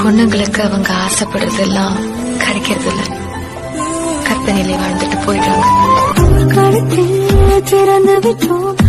பொண்ணுங்களுக்கு அவங்க ஆசைப்படுறதெல்லாம் கிடைக்கிறது இல்ல, கற்பனையிலே வாழ்ந்துட்டு போயிடுறாங்க.